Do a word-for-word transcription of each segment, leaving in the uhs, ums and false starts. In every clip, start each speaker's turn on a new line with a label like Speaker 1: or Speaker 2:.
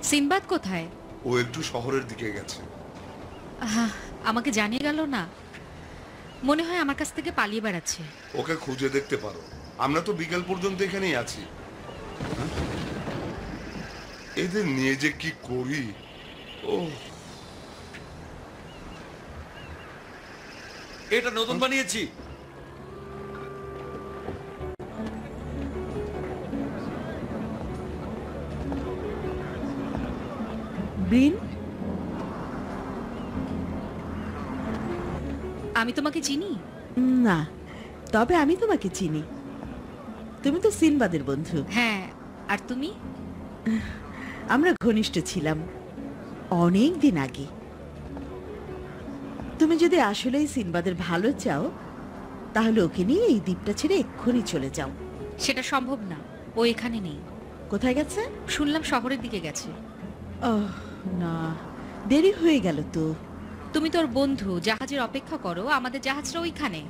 Speaker 1: Sinbad কোথায়?
Speaker 2: ও একটু শহরের দিকে গেছে।
Speaker 1: আমাকে জানিয়ে গেল না? মনে হয় আমার কাছ থেকে পালিয়ে বেড়াচ্ছে।
Speaker 2: ওকে খুঁজে দেখতে পারো, আমরা তো বিকেল পর্যন্ত এখানেই আছি। এদের নিয়ে যে কি করি। ও
Speaker 3: এটা নতুন বানিয়েছি।
Speaker 4: ব্রিন,
Speaker 1: আমি তোমাকে চিনি
Speaker 4: না, তবে আমি তোমাকে চিনি। তুমি তো সিনবাদের বন্ধু।
Speaker 1: হ্যাঁ, আর তুমি?
Speaker 4: আমরা ঘনিষ্ঠ ছিলাম অনেক দিন আগে। তুমি যদি আসলেই সিনবাদের ভালো চাও, তাহলে ওকে নিয়ে এই দ্বীপটা ছেড়ে এক্ষুনি চলে যাও।
Speaker 1: সেটা সম্ভব না, ও এখানে নেই।
Speaker 4: কোথায় গেছে?
Speaker 1: শুনলাম শহরের দিকে গেছে।
Speaker 4: ওহ না, দেরি হয়ে গেল তো।
Speaker 1: তুমি তোর বন্ধু, জাহাজের অপেক্ষা করো, আমাদের জাহাজটা ওইখানে।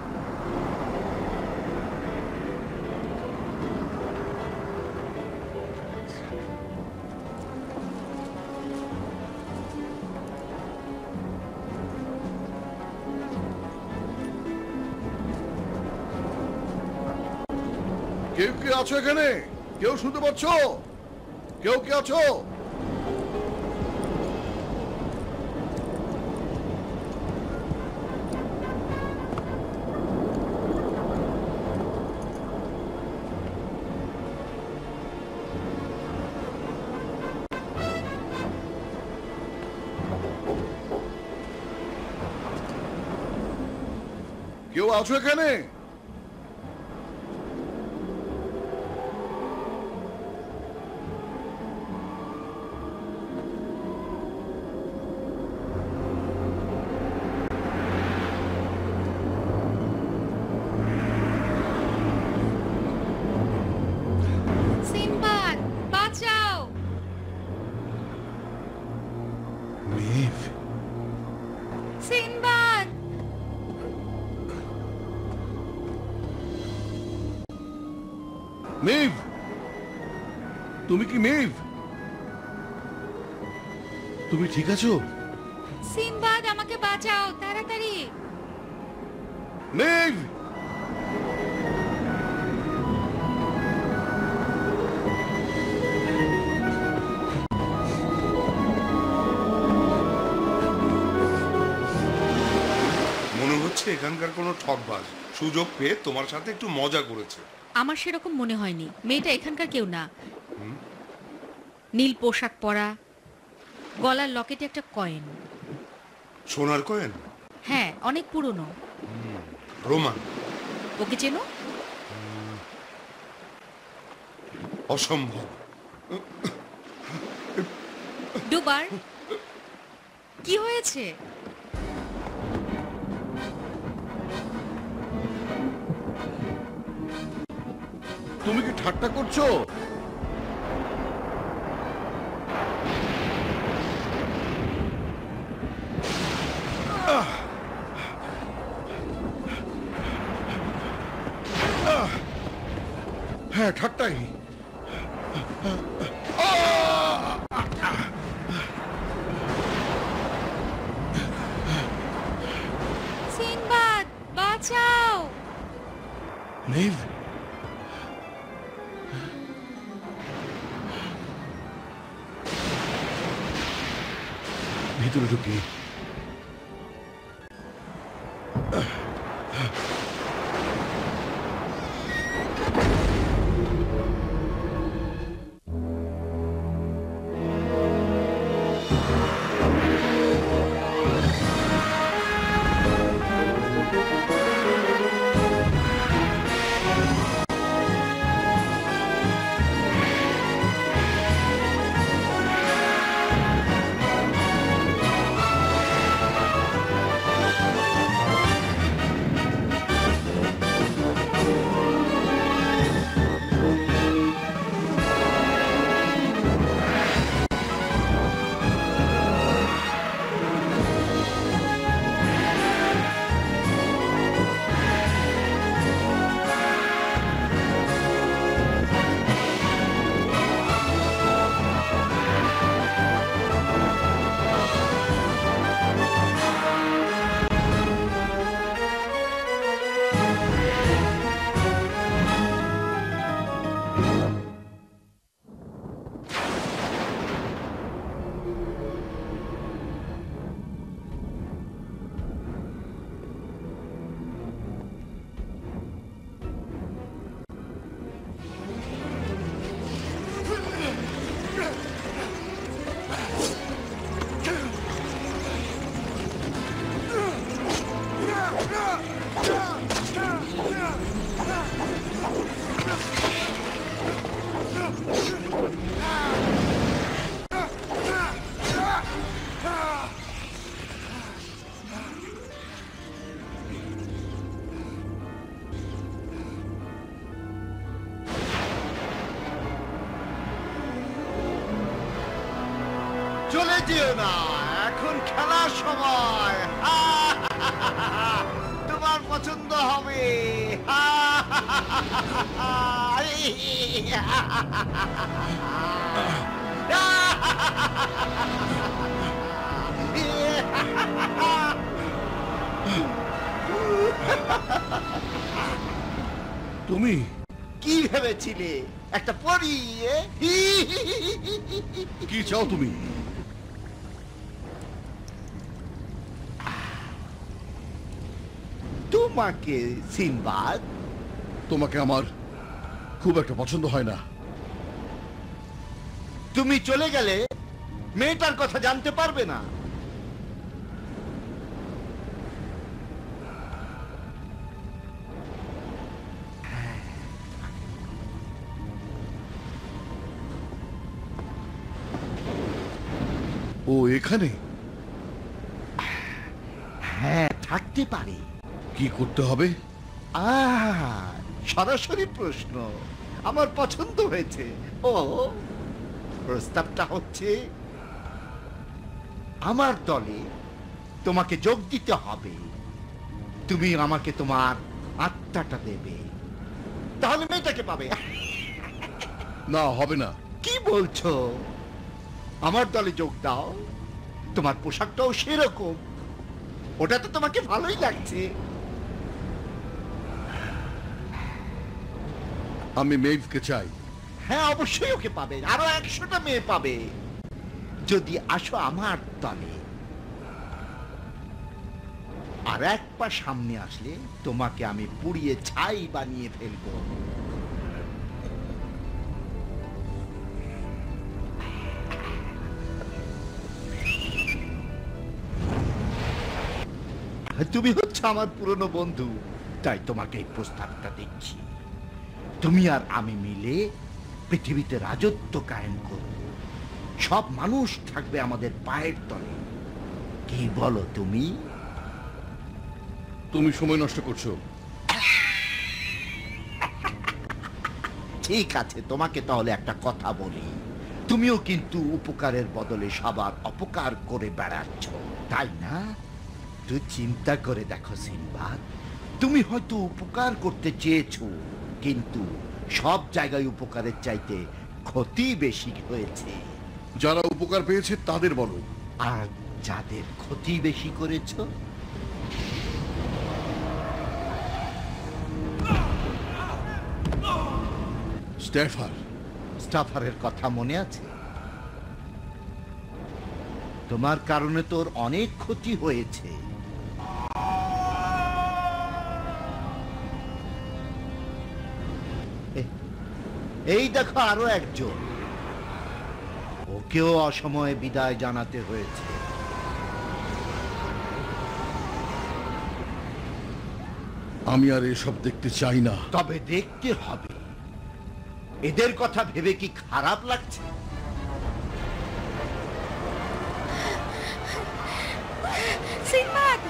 Speaker 5: কেউ কি আছো এখানে? কেউ শুনতে পাচ্ছ? কেউ কি আছো? কেউ আছো এখানে?
Speaker 1: সিনবাদ, বাঁচাও!
Speaker 2: মেভ,
Speaker 1: সিনবাদ!
Speaker 5: মেভ, তুমি কি মেভ? তুমি ঠিক আছো?
Speaker 1: সিনবাদ, আমাকে বাঁচাও তাড়াতাড়ি!
Speaker 5: মেভ!
Speaker 2: মনে হচ্ছে এখানকার কোনো ঠকবাজ সুযোগ পেয়ে তোমার সাথে একটু মজা করেছে।
Speaker 1: আমার সেরকম মনে হয়নি। মেয়েটা এখানকার কেউ না। নীল পোশাক পরা, গলার লকেটে একটা কয়েন।
Speaker 2: সোনার কয়েন?
Speaker 1: হ্যাঁ, অনেক পুরনো।
Speaker 2: রোমান?
Speaker 1: ওকে চেনো?
Speaker 2: অসম্ভব।
Speaker 1: দুবার? কি হয়েছে?
Speaker 5: তুমি কি ঠাট্টা করছো? হ্যাঁ, ঠাট্টাই।
Speaker 1: সিনবাদ, বাঁচাও!
Speaker 5: মেভ, ভিতরে ঢুকি।
Speaker 3: চলে যেও না, এখন খেলার সময়। তোমার পছন্দ হবে।
Speaker 5: তুমি
Speaker 3: কি ভেবেছিলে একটা পরী?
Speaker 5: কি চাও তুমি?
Speaker 3: তোমাকে সিনবাদ।
Speaker 5: তোমাকে আমার খুব একটা পছন্দ হয় না।
Speaker 3: তুমি চলে গেলে মেয়েটার কথা জানতে পারবে না।
Speaker 5: ও এখানে?
Speaker 3: হ্যাঁ, থাকতে পারে।
Speaker 5: কি করতে হবে?
Speaker 3: আহ, সরাসরি প্রশ্ন। আমার পছন্দ হয়েছে। ও প্রস্তাবটা হচ্ছে আমার দলে তোমাকে যোগ দিতে হবে। তুমি আমাকে তোমার আত্মাটা দেবে, তাহলে মেয়েটাকে পাবে।
Speaker 5: না, হবে না।
Speaker 3: কি বলছো? আমার দলে যোগ দাও। তোমার পোশাকটাও সেরকম। ওটা তো তোমাকে ভালোই লাগছে।
Speaker 5: আমি মেইভকে চাই।
Speaker 3: হ্যাঁ, অবশ্যই ওকে পাবে। আরো একশোটা মেয়ে পাবে যদি আসো আমার দলে। আর এক পা সামনে আসলে তোমাকে আমি পুড়িয়ে ছাই বানিয়ে ফেলবো। তুমি হচ্ছে আমার পুরনো বন্ধু, তাই তোমাকে এই প্রস্তাবটা দিচ্ছি। তুমি আর আমি মিলে পৃথিবীতে রাজত্ব কায়েম করব। সব মানুষ থাকবে আমাদের পায়ের তলে। কি বলো তুমি?
Speaker 5: তুমি সময় নষ্ট করছো।
Speaker 3: ঠিক আছে, তোমাকে তাহলে একটা কথা বলি। তুমিও কিন্তু উপকারের বদলে সবার অপকার করে বেড়াচ্ছ, তাই না? তুই চিন্তা করে দেখো সিনবাদ, তুমি হয়তো উপকার করতে চেয়েছো, কিন্তু সব জায়গায় উপকারের চাইতে ক্ষতি বেশি হয়েছে।
Speaker 5: যারা উপকার পেয়েছে তাদের বলো।
Speaker 3: আর যাদের ক্ষতি বেশি করেছো,
Speaker 5: স্টেফার।
Speaker 3: স্টাফারের কথা মনে আছে? তোমার কারণে তোর অনেক ক্ষতি হয়েছে। এ- এই দেখো আরো একজন, ওকেও অসময়ে বিদায় জানাতে হয়েছে।
Speaker 5: আমি আর এসব দেখতে চাই না।
Speaker 3: তবে দেখতে হবে। এদের কথা ভেবে কি খারাপ লাগছে?
Speaker 1: সিনবাদ!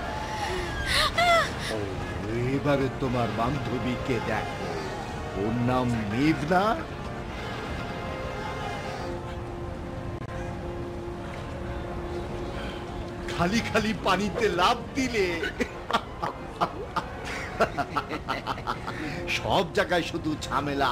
Speaker 3: ও, এবারে তোমার বান্ধবীকে দেখো। ওর নাম মেঘনা। খালি খালি পানিতে লাফ দিলে সব জায়গায় শুধু ঝামেলা।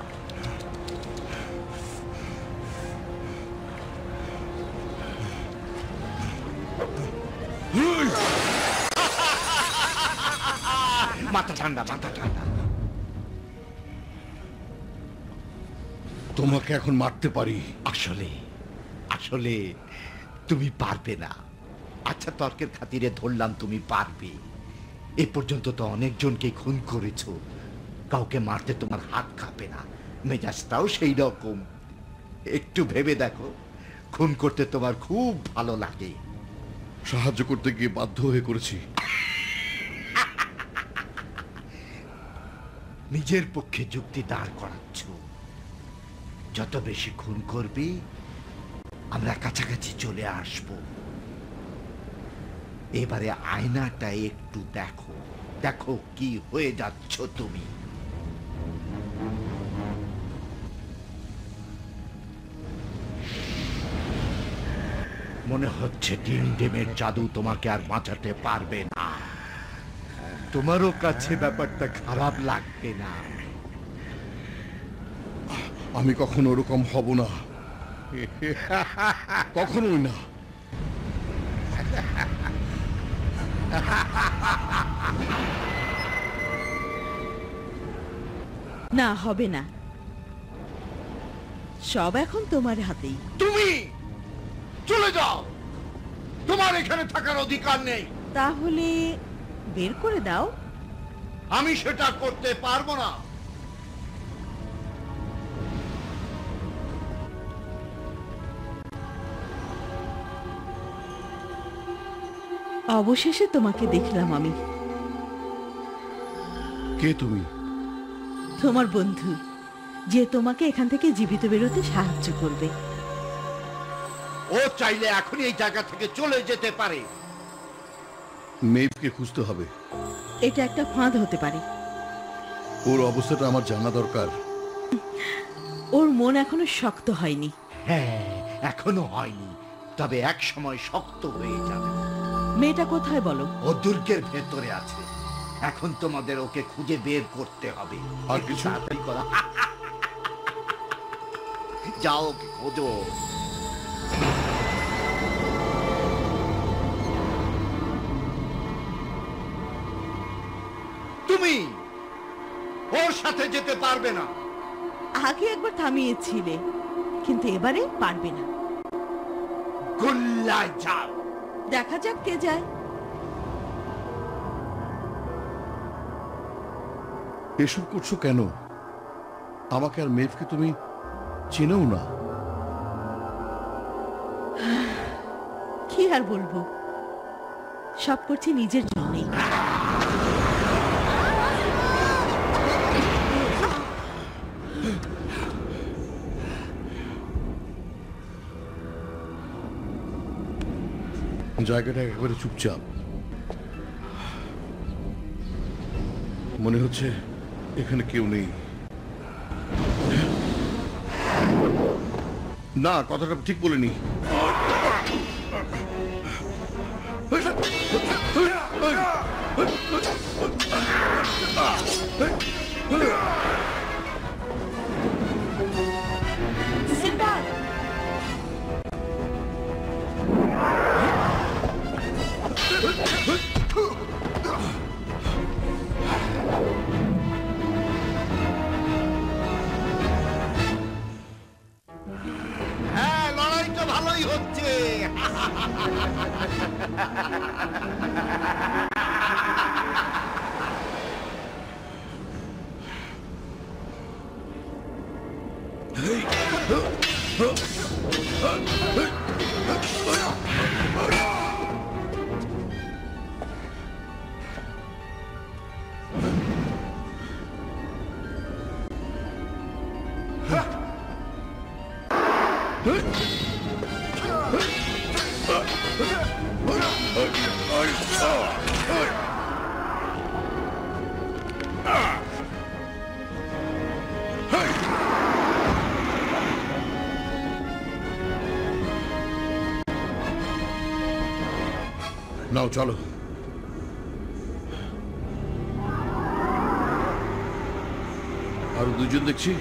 Speaker 3: মাথা ঠান্ডা, মাথা ঠান্ডা।
Speaker 5: তোমাকে এখন মারতে পারি।
Speaker 3: আসলে আসলে তুমি পারবে না। আচ্ছা, তর্কের খাতিরে ধরলাম তুমি পারবে। এ পর্যন্ত তো অনেকজনকে খুন করেছো। কাউকে মারতে তোমার হাত কাঁপে না, মেজাজটাও সেই রকম। একটু ভেবে দেখো, খুন করতে তোমার খুব ভালো লাগে।
Speaker 5: সাহায্য করতে গিয়ে বাধ্য হয়ে করেছি।
Speaker 3: নিজের পক্ষে যুক্তি দাঁড় করাচ্ছ। যত বেশি খুন করবে, আমরা কাছাকাছি চলে আসব। এবারে আয়নাটা একটু দেখো, দেখো কি হয়ে যাচ্ছ তুমি। মনে হচ্ছে ডিম ডিমের জাদু তোমাকে আর বাঁচাতে পারবে না। তোমারও কাছে ব্যাপারটা খারাপ লাগবে না।
Speaker 5: আমি কখনো ওরকম হব না, কখনোই না।
Speaker 4: না, হবে না। সব এখন তোমার হাতেই।
Speaker 3: তুমি চলে যাও, তোমার এখানে থাকার অধিকার নেই।
Speaker 4: তাহলে বের করে দাও।
Speaker 3: আমি সেটা করতে পারবো না।
Speaker 4: অবশেষে তোমাকে দেখলাম আমি,
Speaker 5: কে তুমি?
Speaker 4: তোমার বন্ধু, যে তোমাকে এখান থেকে জীবিত বেরোতে সাহায্য করবে।
Speaker 3: ও চাইলে এখনই এই জায়গা থেকে চলে যেতে পারে।
Speaker 5: মেভকে খুঁজতে হবে।
Speaker 4: এটা একটা ফাঁদ হতে পারে।
Speaker 5: ওর অবস্থাটা আমার জানা দরকার।
Speaker 4: ওর মন এখনো শক্ত হয়নি।
Speaker 3: হ্যাঁ, এখনো হয়নি, তবে এক সময় শক্ত হয়ে যাবে।
Speaker 4: মেয়েটা কোথায় বলো?
Speaker 3: ও দুর্গের ভেতরে আছে। এখন তোমাদের ওকে খুঁজে বের করতে হবে।
Speaker 5: আর কিছু?
Speaker 3: তাড়াতাড়ি করা। যাও, ওকে খোঁজো। তুমি ওর সাথে যেতে পারবে না।
Speaker 4: আগে একবার থামিয়েছিলে, কিন্তু এবারে পারবে না।
Speaker 3: গোল্লায় যাও।
Speaker 4: দেখা যাক কে যায়।
Speaker 5: এসব করছো কেন? আমাকে আর মেভকে তুমি চেনেও না।
Speaker 4: কি আর বলবো, সব করছি নিজের জন্যই।
Speaker 5: জায়গাটা একেবারে চুপচাপ। মনে হচ্ছে এখানে কেউ নেই। না, কথাটা ঠিক বলিনি।
Speaker 4: সিম্বাদ!
Speaker 3: হ্যাঁ, লড়াইটা ভালোই হচ্ছে।
Speaker 5: নাও চলো। আরো দুজন দেখছি।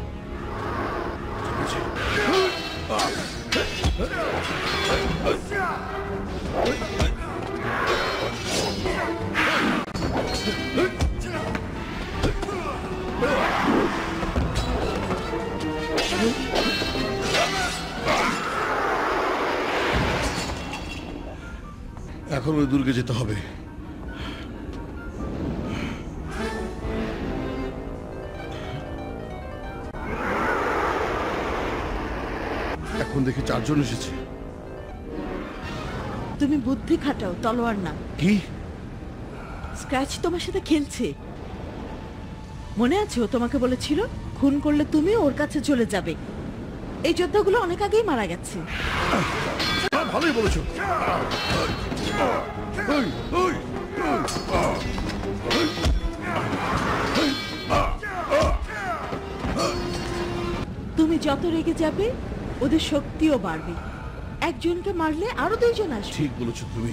Speaker 5: এখন ওই দুর্গে যেতে হবে। এখন দেখি চারজন এসেছে।
Speaker 4: তুমি বুদ্ধি খাটাও, তলোয়ার না।
Speaker 5: কি?
Speaker 4: স্ক্র্যাচ তোমার সাথে খেলছে। মনে আছে ও তোমাকে বলেছিল খুন করলে তুমি ওর কাছে চলে যাবে। এই যোদ্ধাগুলো অনেক আগেই মারা গেছে।
Speaker 5: ভালোই বলেছো।
Speaker 4: তুমি যত রেগে যাবে ওদের শক্তিও বাড়বে। একজনকে মারলে আরো দুইজন আসবে।
Speaker 5: ঠিক বলেছো তুমি।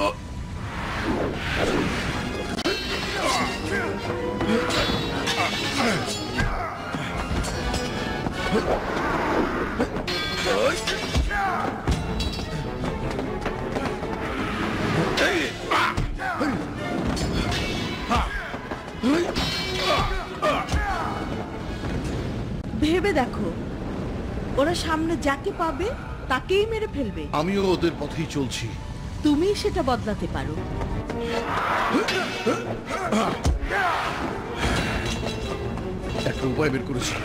Speaker 4: ভেবে দেখো, ওরা সামনে যাকে পাবে তাকেই মেরে ফেলবে।
Speaker 5: আমিও ওদের পথেই চলছি।
Speaker 4: তুমি সেটা বদলাতে পারো।
Speaker 5: একটা উপায় বের করেছি।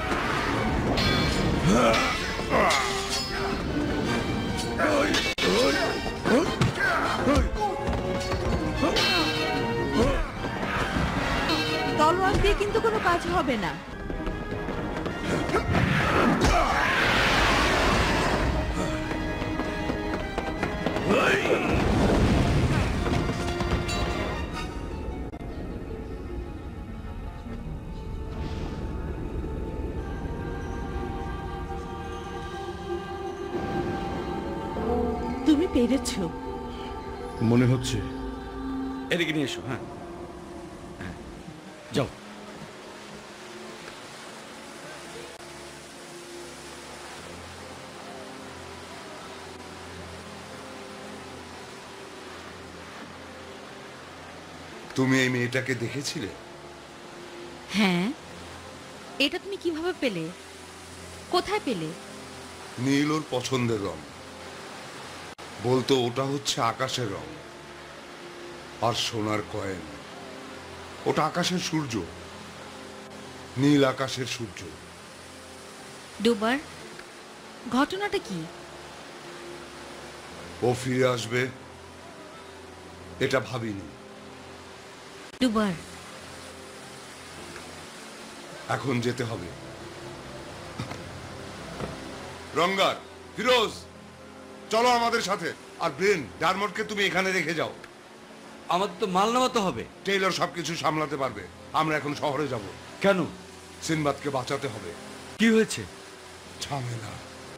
Speaker 4: তলোয়ার দিয়ে কিন্তু কোনো কাজ হবে না। তুমি পেরেছো।
Speaker 5: মনে হচ্ছে।
Speaker 6: এদিকে নিয়ে এসো। হ্যাঁ হ্যাঁ, যাও।
Speaker 2: তুমি এই মেয়েটাকে দেখেছিলে?
Speaker 1: হ্যাঁ, এটা তুমি কিভাবে পেলে? কোথায় পেলে?
Speaker 2: নীল ওর পছন্দের রং। বলতো ওটা হচ্ছে আকাশের রং, আর সোনার কয়েন। ওটা আকাশের সূর্য, নীল আকাশের সূর্য।
Speaker 1: ডুবার, ঘটনাটা কি?
Speaker 2: ও ফিরে আসবে এটা ভাবিনি।
Speaker 1: ডুবার,
Speaker 2: এখন যেতে হবে। রঙ্গার, ফিরোজ, চলো আমাদের সাথে। আর ব্রেন, ডারমোটকে তুমি এখানে রেখে যাও।
Speaker 6: আমাদের তো মাল নামাতে হবে।
Speaker 2: টেইলর সবকিছু সামলাতে পারবে। আমরা এখন শহরে যাব।
Speaker 6: কেন?
Speaker 2: সিনবাদকে বাঁচাতে হবে।
Speaker 6: কি হয়েছে?
Speaker 2: ঝামেলা।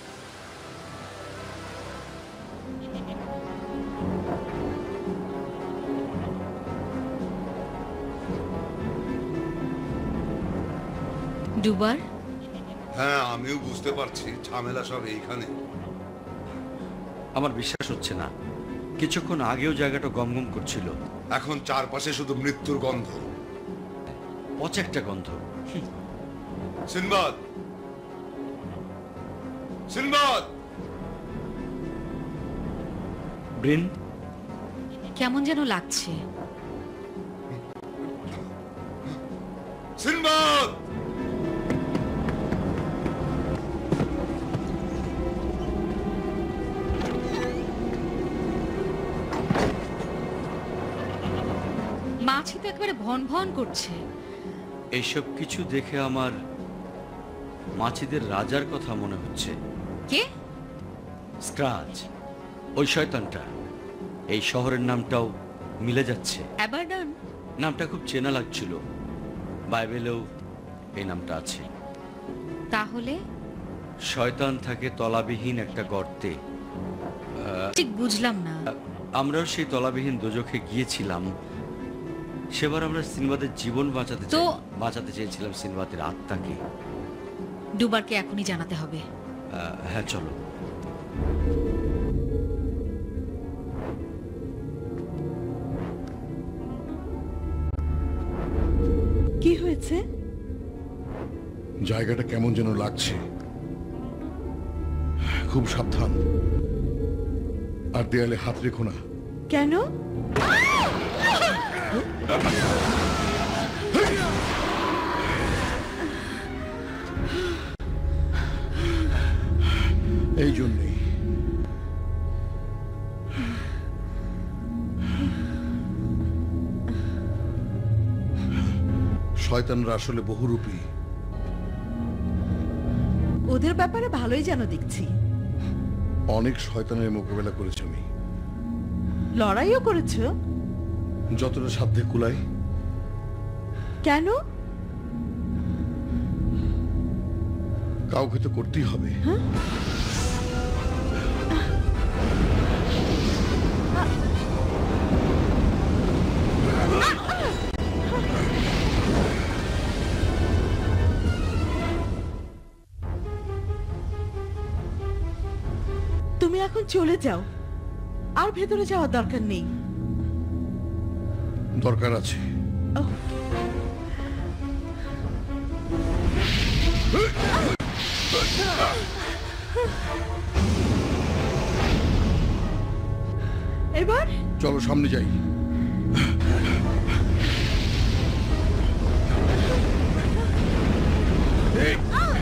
Speaker 1: ডুবার,
Speaker 2: হ্যাঁ, আমিও বুঝতে পারছি ঝামেলা সব এইখানে।
Speaker 6: আমার বিশ্বাস হচ্ছে না। কিছুক্ষণ আগেও জায়গাটা গমগম করছিল।
Speaker 2: এখন চারপাশে শুধু মৃত্যুর গন্ধ,
Speaker 6: পচা একটা গন্ধ।
Speaker 2: Sinbad, Sinbad!
Speaker 6: ব্রিন,
Speaker 1: কেমন যেন লাগছে।
Speaker 2: সিনবাদ!
Speaker 1: মাছি তো একেবারে ভন ভন করছে।
Speaker 6: এইসব কিছু দেখে আমার মাছিদের রাজার কথা মনে হচ্ছে।
Speaker 1: কে?
Speaker 6: স্ক্রাচ, ওই শয়তানটা। এই শহরের নামটাও মিলে যাচ্ছে।
Speaker 1: অ্যাবারডন?
Speaker 6: নামটা খুব চেনা লাগছিল। বাইবেলেও এই নামটা আছে।
Speaker 1: তাহলে
Speaker 6: শয়তান থাকে তলাবিহীন একটা গর্তে।
Speaker 1: ঠিক বুঝলাম না।
Speaker 6: আমরাও সেই তলাবিহীন দোজখে গিয়েছিলাম। সেবার আমরা সিনবাদের জীবন বাঁচাতে
Speaker 1: তো
Speaker 6: চাই- বাঁচাতে চেয়েছিলাম সিনবাদের আত্মাকে।
Speaker 1: ডুবারকে এখনই জানাতে হবে।
Speaker 6: আহ, হ্যাঁ, চলো।
Speaker 4: কি হয়েছে?
Speaker 5: জায়গাটা কেমন যেন লাগছে। খুব সাবধান, আর দেয়ালে হাত রেখো না।
Speaker 4: কেন?
Speaker 5: এই জন্যেই শয়তানরা আসলে বহুরূপী।
Speaker 4: ওদের ব্যাপারে ভালোই জানো দেখছি।
Speaker 5: অনেক শয়তানের মোকাবেলা করেছি আমি।
Speaker 4: লড়াইও করেছো?
Speaker 5: যতটা সাধ্যে কুলাই।
Speaker 4: কেন?
Speaker 5: কাউকে তো করতেই হবে।
Speaker 4: এখন চলে যাও, আর ভেতরে যাওয়ার দরকার নেই।
Speaker 5: দরকার আছে।
Speaker 4: ওহ, এবার
Speaker 5: চলো সামনে যাই। এই,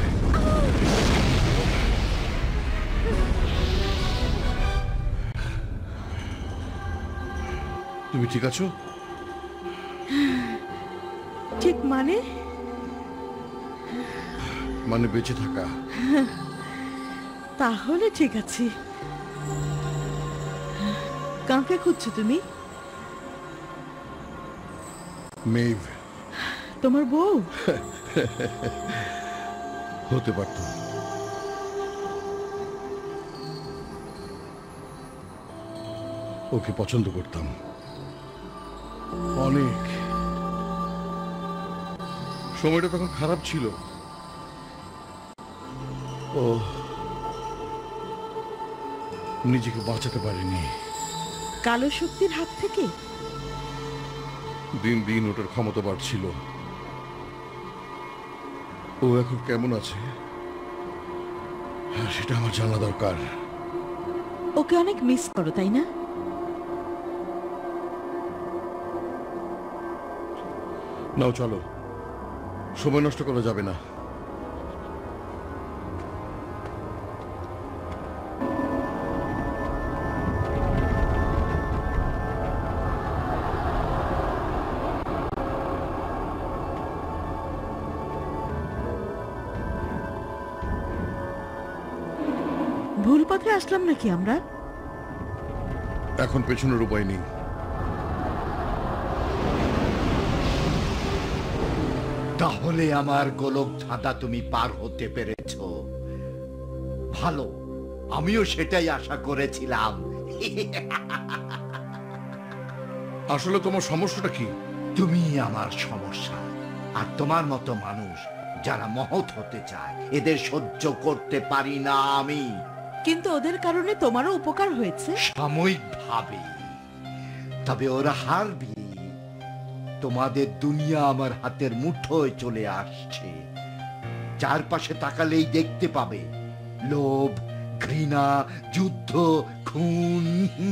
Speaker 5: তুমি ঠিক আছো?
Speaker 4: ঠিক মানে?
Speaker 5: মানে বেঁচে থাকা।
Speaker 4: তাহলে ঠিক আছে। কাকে খুঁজছো তুমি?
Speaker 5: মেভ।
Speaker 4: তোমার বউ?
Speaker 5: হতে পারত। ওকে পছন্দ করতাম অনেক। সময়টা তখন খারাপ ছিল। ও নিজেকে বাঁচাতে পারেনি।
Speaker 4: কালো শক্তির হাত থেকে?
Speaker 5: দিন দিন ওটার ক্ষমতা বাড়ছিল। ও এখন কেমন আছে হ্যাঁ, সেটা আমার জানা দরকার।
Speaker 4: ওকে অনেক মিস করো, তাই না?
Speaker 5: নাও চলো, সময় নষ্ট করা যাবে না।
Speaker 4: ভুল পথে আসলাম নাকি আমরা?
Speaker 5: এখন পেছনের উপায় নেই।
Speaker 3: তাহলে আমার গোলক ধাঁধা তুমি পার হতে পেরেছ। ভালো, আমিও সেটাই আশা করেছিলাম।
Speaker 5: আসলে তোমার সমস্যাটা কি?
Speaker 3: তুমি আমার সমস্যা। আর তোমার মতো মানুষ যারা মহৎ হতে চায়, এদের সহ্য করতে পারি না আমি।
Speaker 4: কিন্তু ওদের কারণে তোমারও উপকার হয়েছে।
Speaker 3: সাময়িক ভাবে, তবে ওরা হারবে। তোমাদের দুনিয়া আমার হাতের মুঠোয় চলে আসছে। চারপাশে তাকালেই দেখতে পাবে লোভ, ঘৃণা, যুদ্ধ, খুন।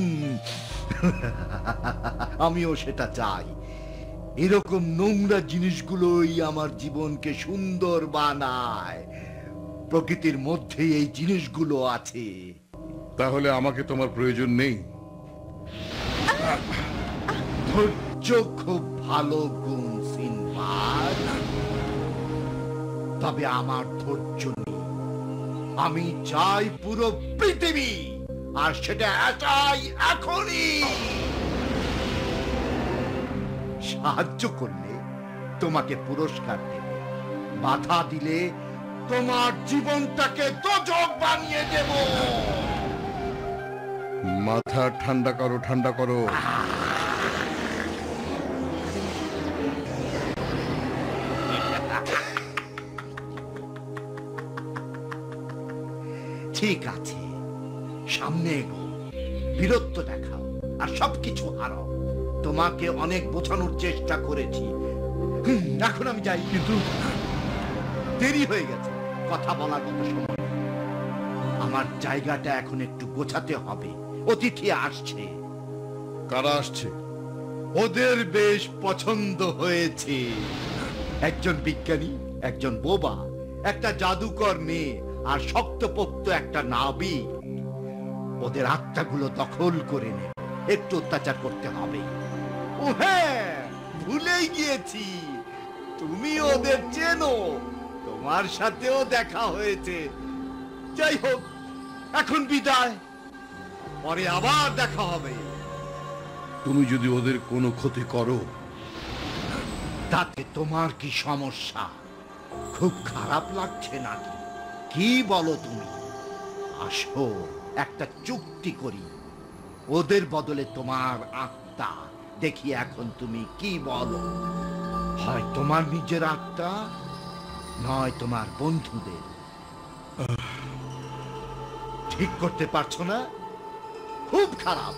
Speaker 3: আমিও সেটা চাই। এরকম নোংরা জিনিসগুলোই আমার জীবনকে সুন্দর বানায়। প্রকৃতির মধ্যে এই জিনিসগুলো আছে।
Speaker 5: তাহলে আমাকে তোমার প্রয়োজন নেই।
Speaker 3: ধৈর্য খুব ভালো গুণ সিনবাদ, তবে আমার ধৈর্য নেই। আমি চাই পুরো পৃথিবী, আর সেটা চাই এখনই। সাহায্য করলে তোমাকে পুরস্কার দেব, বাধা দিলে তোমার জীবনটাকে দোজক বানিয়ে দেব।
Speaker 5: মাথা ঠান্ডা করো, ঠান্ডা করো।
Speaker 3: ঠিক আছে, সামনে এগো, বীরত্ব দেখাও, আর সবকিছু হারাও। তোমাকে অনেক বোঝানোর চেষ্টা করেছি। হুম, এখন আমি যাই। কিন্তু দেরি হয়ে গেছে, কথা বলার মতো সময় নেই। আমার জায়গাটা এখন একটু গোছাতে হবে। অতিথি আসছে।
Speaker 5: কারা আসছে?
Speaker 3: ওদের বেশ পছন্দ হয়েছে। একজন বিজ্ঞানী, একজন বোবা, একটা জাদুকর মেয়ে, আর শক্তপোক্ত একটা নাবিক। ওদের আত্মাগুলো দখল করে নেব। একটু অত্যাচার করতে হবে। ও হ্যাঁ, ভুলেই গিয়েছি, তুমি ওদের চেনো। তোমার সাথেও দেখা হয়েছে। যাই হোক, এখন বিদায়, পরে আবার দেখা হবে।
Speaker 5: তুমি যদি ওদের কোনো ক্ষতি করো,
Speaker 3: তাতে তোমার কি সমস্যা? খুব খারাপ লাগছে নাকি? কি বলো তুমি? আসো, একটা চুক্তি করি। ওদের বদলে তোমার আত্মা। দেখি এখন তুমি কি বলো। হয় তোমার নিজের আত্মা, নয় তোমার বন্ধুদের। ঠিক করতে পারছো না? খুব খারাপ।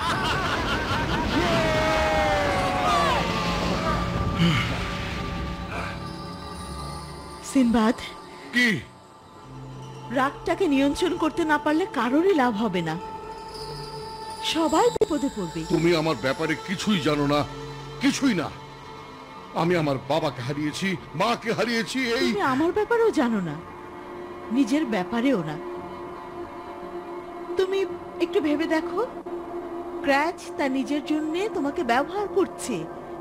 Speaker 4: সিনবাদ,
Speaker 5: কি?
Speaker 4: রাগটাকে নিয়ন্ত্রণ করতে না পারলে কারোরই লাভ হবে না, সবাই বিপদে পড়বে।
Speaker 5: তুমি আমার ব্যাপারে কিছুই জানো না, কিছুই না। আমি আমার বাবাকে হারিয়েছি, মাকে হারিয়েছি, এই
Speaker 4: তুমি আমার ব্যাপারেও জানো না, নিজের ব্যাপারেও না। তুমি একটু ভেবে দেখো, ক্র্যাচ তার নিজের জন্য তোমাকে ব্যবহার করছে,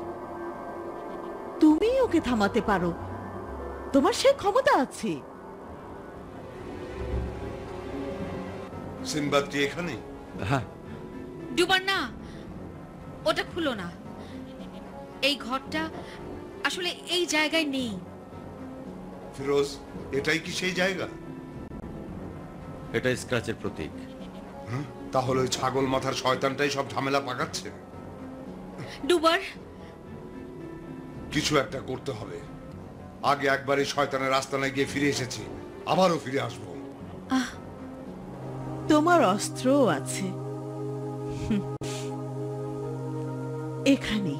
Speaker 4: তুমি ওকে থামাতে পারো, তোমার সে ক্ষমতা আছে।
Speaker 2: সিনবাদ কি এখানে?
Speaker 6: হ্যাঁ,
Speaker 1: ডুবার না, ওটা খুলো না। এই ঘরটা আসলে এই জায়গায় নেই।
Speaker 2: ফিরোজ, এটাই কি সেই জায়গা?
Speaker 6: এটা স্ক্র্যাচের প্রতীক।
Speaker 2: হ্যাঁ? তাহলে ওই ছাগল মাথার শয়তানটাই সব ঝামেলা পাকাচ্ছে।
Speaker 1: ডুবার,
Speaker 2: কিছু একটা করতে হবে। আগে একবার এই শয়তানের আস্তানায় গিয়ে ফিরে এসেছি, আবারও ফিরে আসবো।
Speaker 4: তোমার অস্ত্রও আছে হুম, এখানে।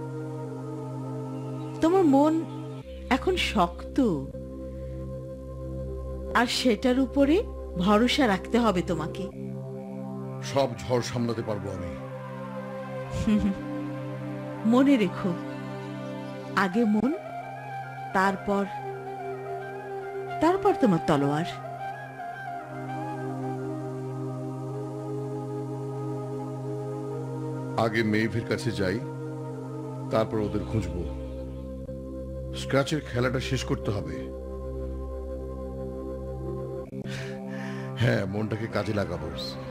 Speaker 4: তোমার মন এখন শক্ত, আর সেটার উপরে ভরসা রাখতে হবে তোমাকে।
Speaker 5: সব ঝড় সামলাতে পারবো আমি।
Speaker 4: মনে রেখো, আগে মন, তারপর তারপর তোমার তলোয়ার।
Speaker 5: আগে মেইভের কাছে যাই, তারপর ওদের খুঁজবো। স্ক্র্যাচের খেলাটা শেষ করতে হবে। হ্যাঁ, মনটাকে কাজে লাগাবো।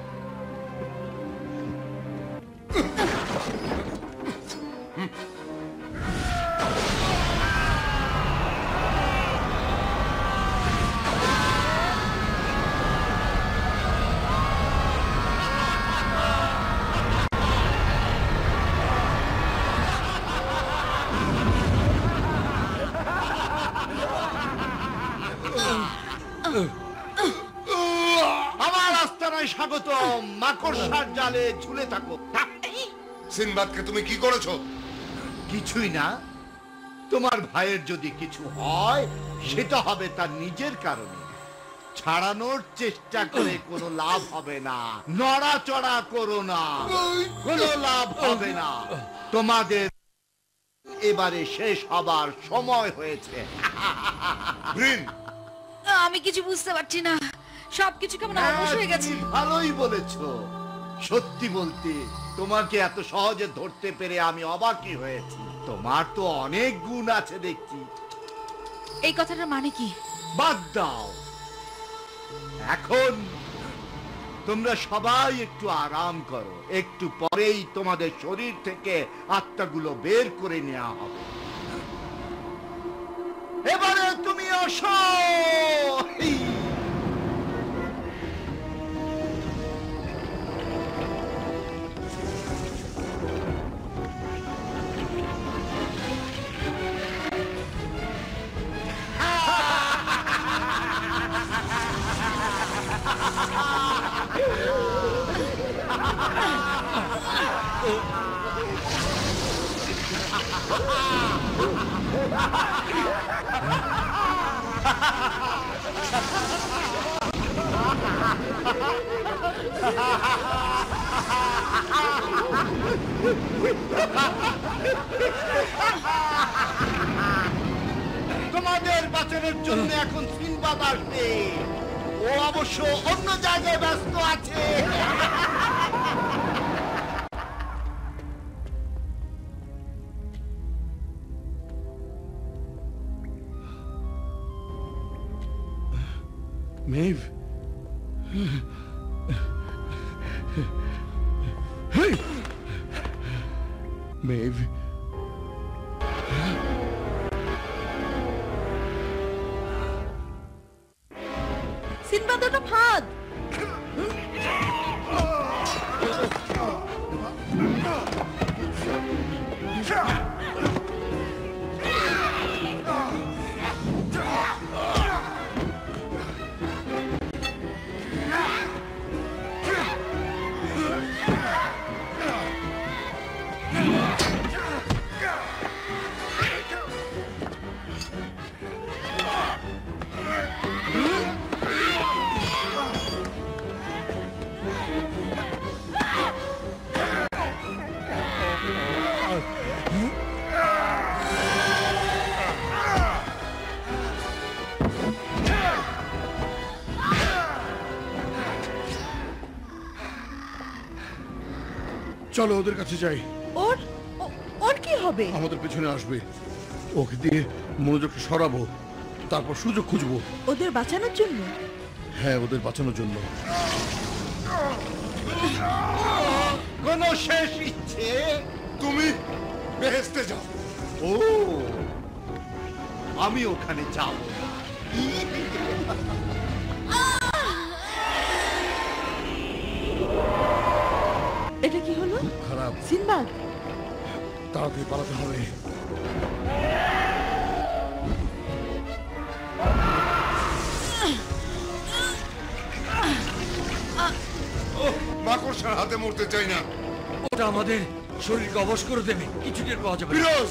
Speaker 3: আমার আস্তানায় স্বাগতম। মাকড়সার জালে ঝুলে থাকো।
Speaker 2: সিনবাদকে তুমি কি করেছো?
Speaker 3: কিছুই না। তোমার ভাইয়ের যদি কিছু হয়, সেটা হবে তার নিজের কারণে। ছাড়ানোর চেষ্টা করে কোনো লাভ হবে না। নড়াচড়া করো না, কোনো লাভ হবে না। তোমাদের এবারে শেষ হবার সময় হয়েছে।
Speaker 2: ব্রিন,
Speaker 1: আমি কিছু বুঝতে পারছি না, সবকিছু কেমন অবশ হয়ে গেছে।
Speaker 3: তুমি ভালোই বলেছো। সত্যি বলতে, তোমাকে এত সহজে ধরতে পেরে আমি অবাকই হয়েছি। তোমার তো অনেক গুণ আছে দেখছি।
Speaker 1: এই কথাটার মানে কি?
Speaker 3: বাদ দাও। এখন তোমরা সবাই একটু আরাম করো। একটু পরেই তোমাদের শরীর থেকে আত্মাগুলো বের করে নেওয়া হবে। এবারে তুমি আসো। তোমাদের বাঁচানোর জন্য এখন সিনবাদ আসবে। ও অবশ্য অন্য জায়গায় ব্যস্ত আছে।
Speaker 5: মেভ, হেই! মেভ,
Speaker 4: সিনবাদ, ওটা ফাঁদ।
Speaker 5: চলো ওদের কাছে যাই।
Speaker 4: ওর ও- ওর কি হবে?
Speaker 5: আমাদের পেছনে আসবে, ওকে দিয়ে মনোযোগটা সরাবো, তারপর সুযোগ খুঁজবো।
Speaker 4: ওদের বাঁচানোর জন্য?
Speaker 5: হ্যাঁ, ওদের বাঁচানোর জন্য।
Speaker 3: কোনো শেষ ইচ্ছে?
Speaker 2: তুমি বেহেস্তে যাও।
Speaker 3: ও, আমি ওখানে যাব।
Speaker 4: এটা কি হলো?
Speaker 5: খারাপ,
Speaker 4: সিনবাদ,
Speaker 5: তাড়াতাড়ি পালাতে হবে।
Speaker 2: মাকড়সার হাতে মরতে চাই না।
Speaker 6: ওটা আমাদের শরীরকে অবশ করে দেবে, কিছু টের পাওয়া যাবে না।
Speaker 2: ফিরোজ,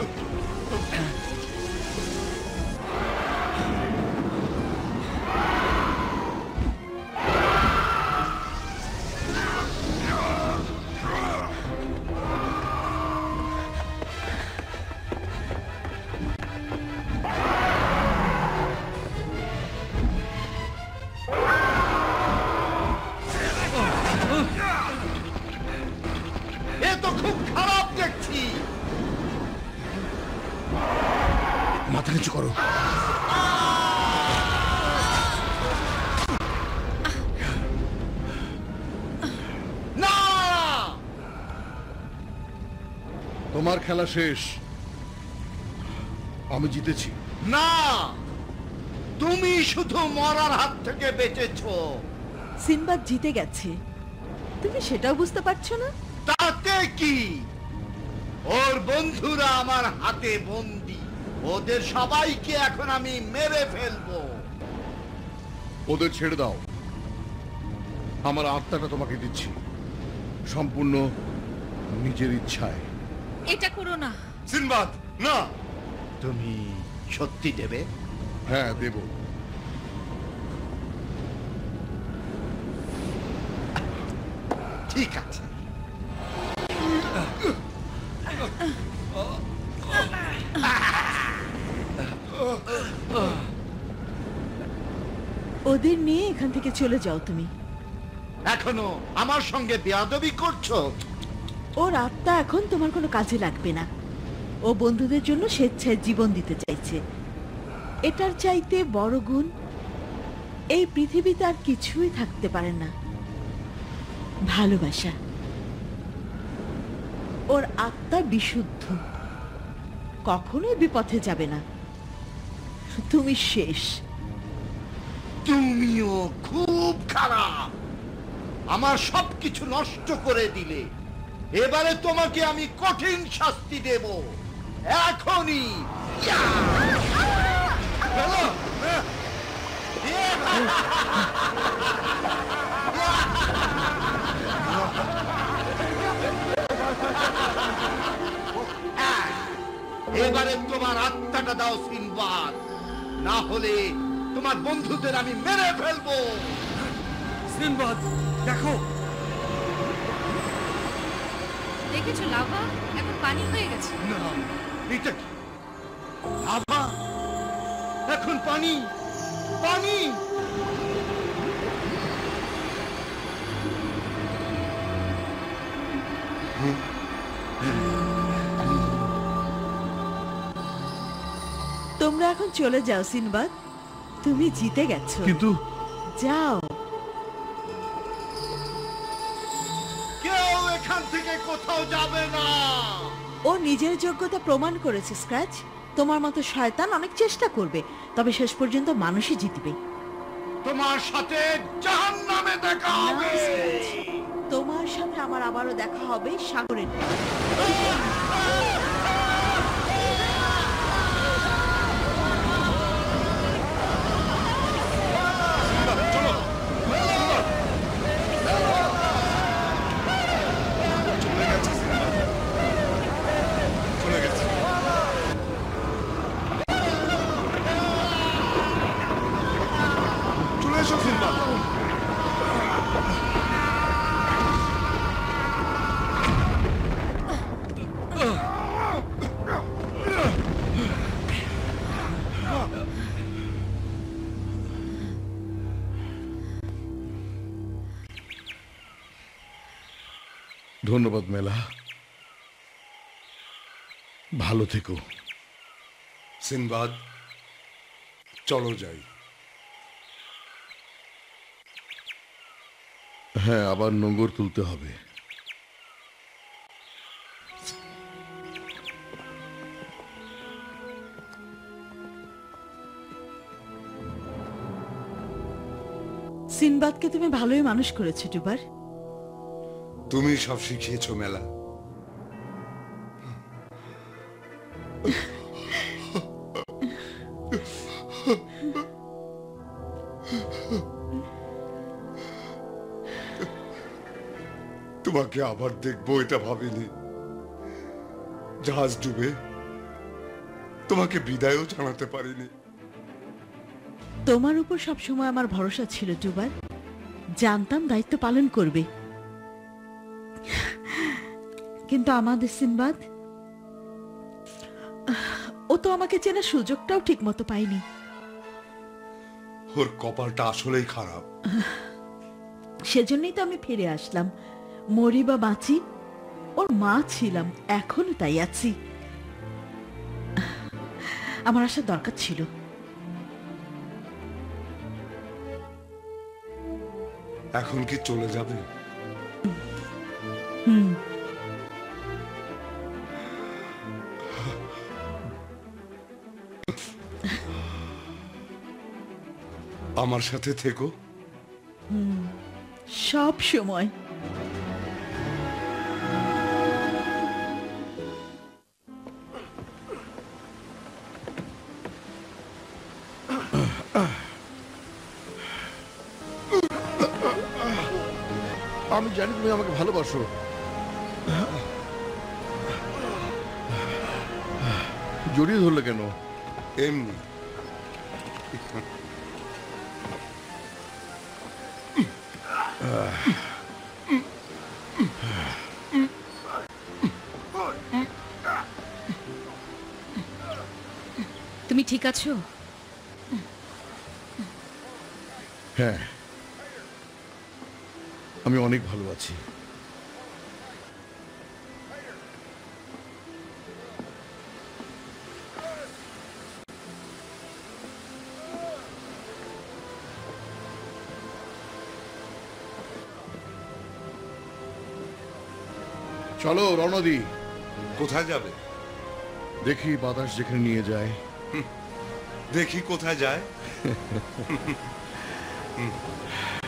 Speaker 3: এ তো খুব খারাপ দেখছি।
Speaker 5: মাথা নিচু করো।
Speaker 3: না,
Speaker 5: তোমার খেলা শেষ, আমি জিতেছি।
Speaker 3: না, তুমি শুধু মরার হাত থেকে বেঁচেছো।
Speaker 4: সিনবাদ জিতে গেছে, তুমি সেটাও বুঝতে পারছো না?
Speaker 3: তাতে কি? ওর বন্ধুরা আমার হাতে বন্দি, ওদের সবাইকে এখন আমি মেরে ফেলবো।
Speaker 5: ওদের ছেড়ে দাও, আমার আত্মাটা তোমাকে দিচ্ছি, সম্পূর্ণ নিজের ইচ্ছায়।
Speaker 1: এটা করো না।
Speaker 2: সিনবাদ, না।
Speaker 3: তুমি সত্যি দেবে?
Speaker 5: হ্যাঁ, দেব।
Speaker 3: ঠিক আছে।
Speaker 4: ওদের নিয়ে এখান থেকে চলে যাও তুমি।
Speaker 3: এখনো আমার সঙ্গে বেয়াদবি করছো?
Speaker 4: ওর আত্মা এখন তোমার কোনো কাজে লাগবে না। ও বন্ধুদের জন্য স্বেচ্ছায় জীবন দিতে চাইছে। এটার চাইতে বড় গুণ এই পৃথিবীতে আর কিছুই থাকতে পারে না। ভালোবাসা। ওর আত্মা বিশুদ্ধ, কখনোই বিপথে যাবে না। তুমি শেষ।
Speaker 3: তুমিও খুব খারাপ, আমার সবকিছু নষ্ট করে দিলে। এবারে তোমাকে আমি কঠিন শাস্তি দেব, এখনই। এবারে তোমার আত্মাটা দাও সিনবাদ, না হলে তোমার বন্ধুদের আমি মেরে ফেলবো।
Speaker 6: সিনবাদ, দেখো।
Speaker 1: দেখেছো লাভা এখন পানি হয়ে গেছে।
Speaker 3: না, এটা কি? লাভা? এখন পানি? পানি?
Speaker 4: তোমরা এখন চলে যাও সিনবাদ, তুমি জিতে গেছো।
Speaker 5: কিন্তু
Speaker 4: যাও।
Speaker 3: কেউ এখান থেকে কোথাও যাবে না।
Speaker 4: ও নিজের যোগ্যতা প্রমাণ করেছে স্ক্র্যাচ। তোমার মতো শয়তান অনেক চেষ্টা করবে, তবে শেষ পর্যন্ত মানুষই জিতবে।
Speaker 3: তোমার সাথে জাহান্নামে দেখা
Speaker 4: না,
Speaker 3: হবে।
Speaker 4: স্ক্র্যাচ, তোমার সাথে আমার আবারও দেখা হবে সাগরের পাড়ে।
Speaker 2: চলো। চলে গেছে সিনবাদ, চলে গেছে। চলে এসো সিনবাদ।
Speaker 5: ধন্যবাদ মেলা, ভালো থেকো।
Speaker 2: সিনবাদ, চলো যাই।
Speaker 5: হ্যাঁ, আবার নোঙর তুলতে হবে।
Speaker 4: সিনবাদকে তুমি ভালোই মানুষ করেছো ডুবার।
Speaker 2: তুমি সব শিখিয়েছো মেলা। তোমাকে আবার দেখবো এটা ভাবিনি। জাহাজ ডুবে তোমাকে বিদায়ও জানাতে পারিনি।
Speaker 4: তোমার উপর সবসময় আমার ভরসা ছিল ডুবার, জানতাম দায়িত্ব পালন করবে। কিন্তু আমাদের সিনবাদ, ও তো আমাকে চেনার সুযোগটাও ঠিক মতো পায়নি।
Speaker 2: ওর কপালটা আসলেই খারাপ।
Speaker 4: সেজন্যই তো আমি ফিরে আসলাম। মরি বা বাঁচি, ওর মা ছিলাম, এখনো তাই আছি। আমার আসার দরকার ছিল।
Speaker 2: এখন কি চলে যাবে?
Speaker 4: হুম।
Speaker 2: আমার সাথে থেকো।
Speaker 4: সব সময়।
Speaker 5: আমি জানি তুমি আমাকে ভালোবাসো। জড়িয়ে ধরলে কেন?
Speaker 2: এমনি।
Speaker 1: তুমি ঠিক আছো?
Speaker 5: হ্যাঁ, আমি অনেক ভালো আছি। চলো রওনা দিই।
Speaker 2: কোথায় যাবে?
Speaker 5: দেখি বাতাস যেখানে নিয়ে যায়।
Speaker 2: দেখি কোথায় যায়।